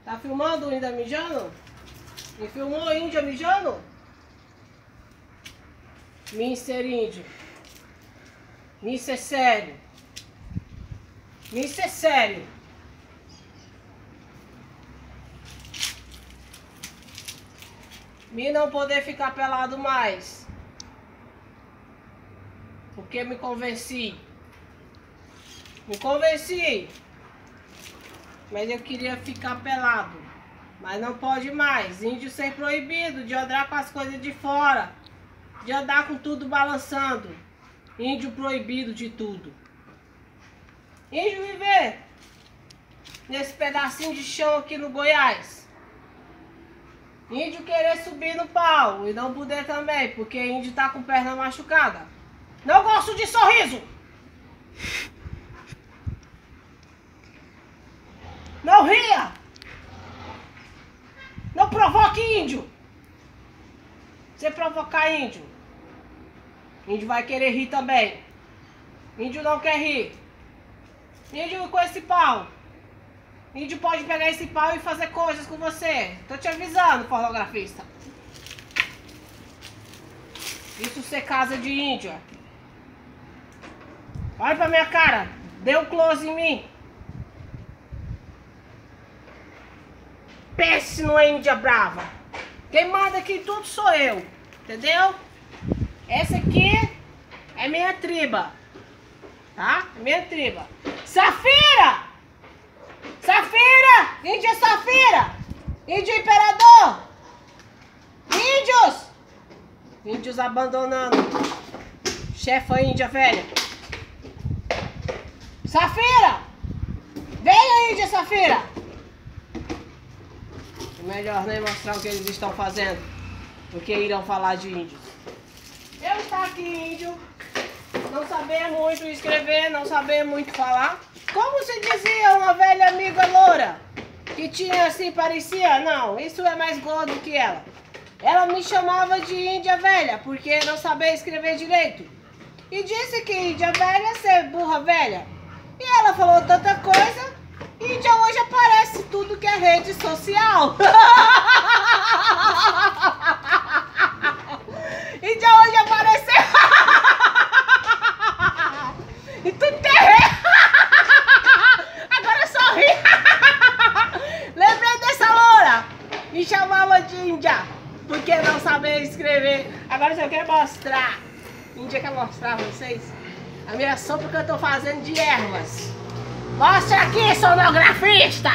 Tá filmando o índio mijando? Me filmou o índio mijando? Mister Índio. Isso é sério. Isso é sério. Me não poder ficar pelado mais. Porque me convenci. Me convenci. Mas eu queria ficar pelado. Mas não pode mais. Índio ser proibido de andar com as coisas de fora. De andar com tudo balançando. Índio proibido de tudo. Índio viver nesse pedacinho de chão aqui no Goiás. Índio querer subir no pau e não poder também, porque índio tá com perna machucada. Não gosto de sorriso. Não ria. Não provoque índio. Você provocar índio, índio vai querer rir também. Índio não quer rir. Índio com esse pau. Índio pode pegar esse pau e fazer coisas com você. Tô te avisando, pornografista. Isso ser casa de índio. Olha pra minha cara. Dê um close em mim. Pense numa índia brava. Quem manda aqui tudo sou eu. Entendeu? Essa aqui é minha triba. Tá? Minha triba. Safira! Safira! Índia Safira! Índio Imperador! Índios! Índios abandonando. Chefa índia velha. Safira! Venha, Índia Safira! É melhor nem mostrar o que eles estão fazendo, porque irão falar de índios. Eu estou aqui, índio, não saber muito escrever, não saber muito falar. Como se dizia uma velha amiga loura, que tinha assim, parecia, não, isso é mais gordo que ela. Ela me chamava de índia velha, porque não sabia escrever direito. E disse que índia velha é ser burra velha. E ela falou tanta coisa, índia hoje aparece tudo que é rede social. Índia hoje apareceu. E tu tem. Agora eu sorri. Lembrei dessa loura. Me chamava de índia, porque não sabia escrever. Agora eu quero mostrar. Índia quer mostrar pra vocês a minha sopa que eu tô fazendo de ervas. Mostra aqui, sonografista!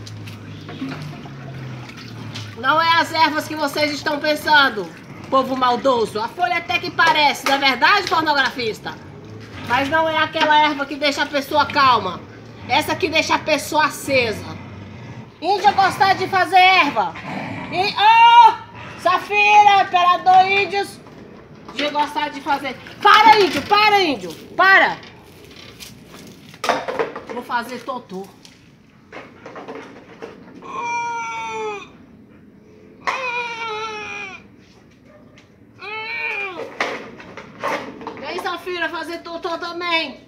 Não é as ervas que vocês estão pensando, povo maldoso. A folha até que parece, não é verdade, pornografista? Mas não é aquela erva que deixa a pessoa calma. Essa que deixa a pessoa acesa. Índia gostar de fazer erva. Oh! Safira, imperador índios. De gostar de fazer. Para, índio, para, índio. Para. Vou fazer totô. Vem, Safira, fazer totô também.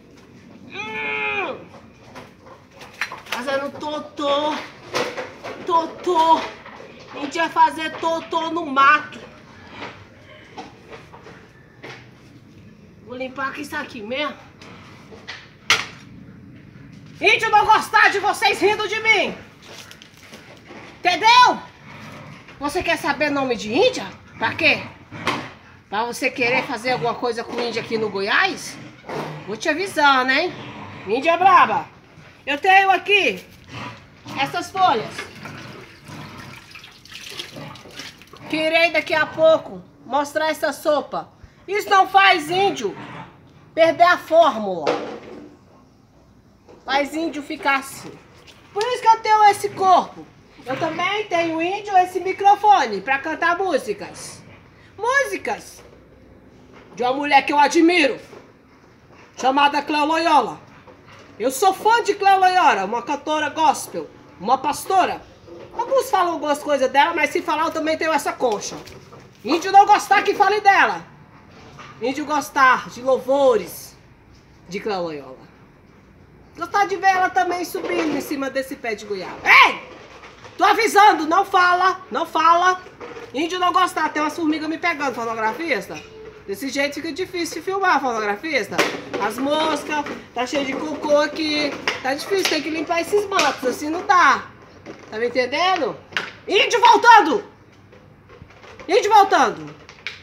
Fazendo totô. Totô. A gente vai fazer totô no mato. Vou limpar aqui isso aqui mesmo. Índio não gostar de vocês rindo de mim. Entendeu? Você quer saber nome de índia? Pra quê? Pra você querer fazer alguma coisa com índia aqui no Goiás? Vou te avisando, hein? Índia braba. Eu tenho aqui essas folhas. Que irei daqui a pouco mostrar essa sopa. Isso não faz índio perder a fórmula. Faz índio ficar assim. Por isso que eu tenho esse corpo. Eu também tenho índio esse microfone para cantar músicas. Músicas de uma mulher que eu admiro, chamada Cléo Loyola. Eu sou fã de Cléo Loyola, uma cantora gospel, uma pastora. Alguns falam algumas coisas dela, mas se falar eu também tenho essa concha. Índio não gostar que fale dela. Índio gostar de louvores de Cléo Loyola. Gostar de ver ela também subindo em cima desse pé de goiaba. Ei! Tô avisando, não fala, não fala. Índio não gostar, tem umas formigas me pegando, fonografista. Desse jeito fica difícil de filmar, fonografista. As moscas, tá cheio de cocô aqui. Tá difícil, tem que limpar esses matos, assim não dá. Tá me entendendo? Índio voltando! Índio voltando!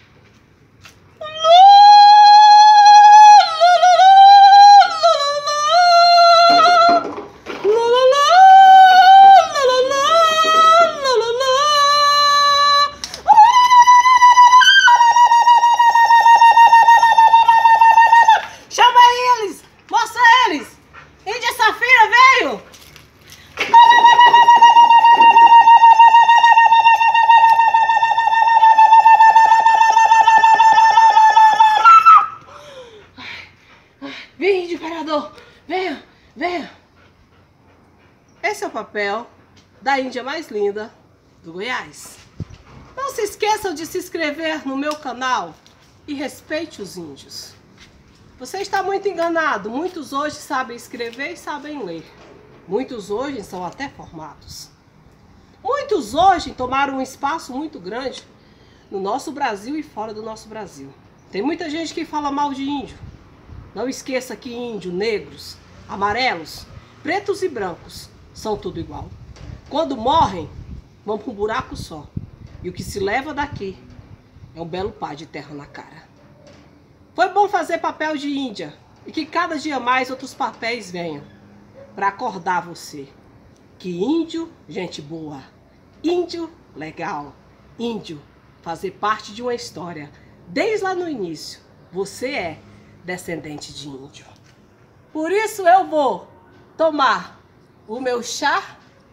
Vem, imperador! Venha! Venha! Esse é o papel da Índia mais linda do Goiás. Não se esqueçam de se inscrever no meu canal e respeite os índios. Você está muito enganado. Muitos hoje sabem escrever e sabem ler. Muitos hoje são até formados. Muitos hoje tomaram um espaço muito grande no nosso Brasil e fora do nosso Brasil. Tem muita gente que fala mal de índio. Não esqueça que índio, negros, amarelos, pretos e brancos são tudo igual. Quando morrem, vão para um buraco só. E o que se leva daqui é um belo pá de terra na cara. Foi bom fazer papel de Índia e que cada dia mais outros papéis venham para acordar você que índio, gente boa, índio, legal, índio, fazer parte de uma história. Desde lá no início, você é descendente de índio. Por isso eu vou tomar o meu chá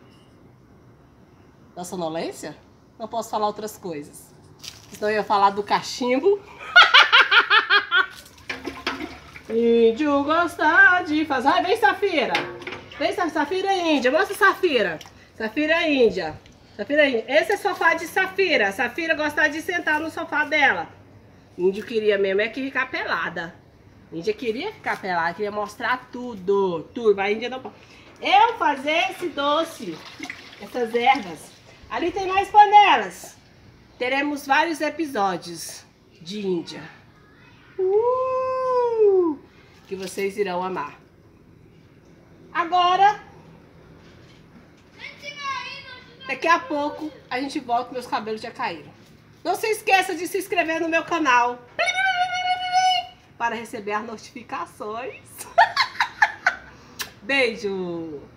da sonolência. Não posso falar outras coisas. Senão eu ia falar do cachimbo. Índio gosta de fazer... Ai, vem, Safira. Vem, Safira Índia. Mostra Safira. Safira Índia. Safira Índia. Esse é sofá de Safira. Safira gosta de sentar no sofá dela. Índio queria mesmo é que ficar pelada. Índia queria ficar pelada, queria mostrar tudo. Tudo, mas a Índia não pode. Eu fazer esse doce, essas ervas. Ali tem mais panelas. Teremos vários episódios de Índia. Que vocês irão amar. Agora, daqui a pouco, a gente volta, meus cabelos já caíram. Não se esqueça de se inscrever no meu canal para receber as notificações. Beijo!